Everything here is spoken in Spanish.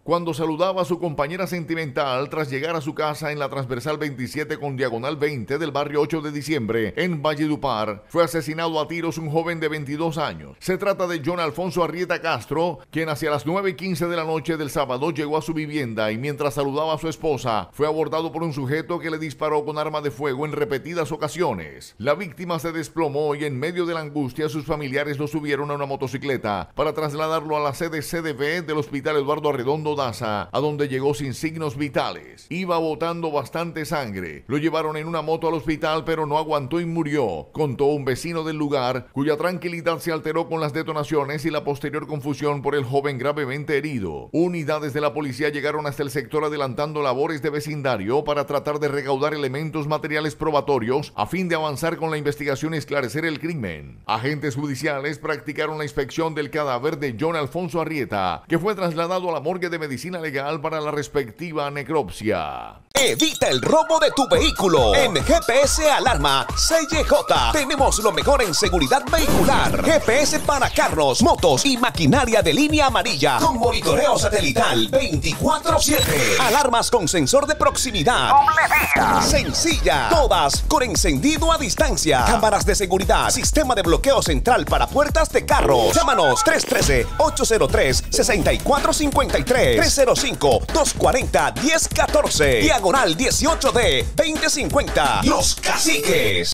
cuando saludaba a su compañera sentimental tras llegar a su casa en la transversal 27 con diagonal 20 del barrio 8 de diciembre en Valledupar. Fue asesinado a tiros un joven de 22 años. Se trata de John Alfonso Arrieta Castro, quien hacia las 9:15 de la noche del sábado llegó a su vivienda y mientras saludaba a su esposa fue abordado por un sujeto que le disparó con arma de fuego en repetidas ocasiones. La víctima se desplomó y en medio de la angustia sus familiares lo subieron a una motocicleta para trasladarlo a la sede CDB del Hospital Eduardo Arredondo Daza, a donde llegó sin signos vitales. Iba botando bastante sangre. Lo llevaron en una moto al hospital pero no aguantó y murió, contó un vecino del lugar, cuya tranquilidad se alteró con las detonaciones y la posterior confusión por el joven gravemente herido. Unidades de la policía llegaron hasta el sector adelantando labores de vecindario para tratar de recaudar elementos materiales probatorios a fin de avanzar con la investigación y esclarecer el crimen. Agentes judiciales practicaron la inspección del cadáver de John Alfonso Arrieta, que fue trasladado a la morgue de medicina legal para la respectiva necropsia. Evita el robo de tu vehículo. En GPS Alarma CJ tenemos lo mejor en seguridad vehicular. GPS para carros, motos y maquinaria de línea amarilla con monitoreo satelital 24/7. Alarmas con sensor de proximidad. Sencilla. Todas con encendido a distancia. Cámaras de seguridad. Sistema de bloqueo central para puertas de carros. Llámanos 313-803-6453. 305-240-1014. Diagonal 18D 2050. Los Caciques.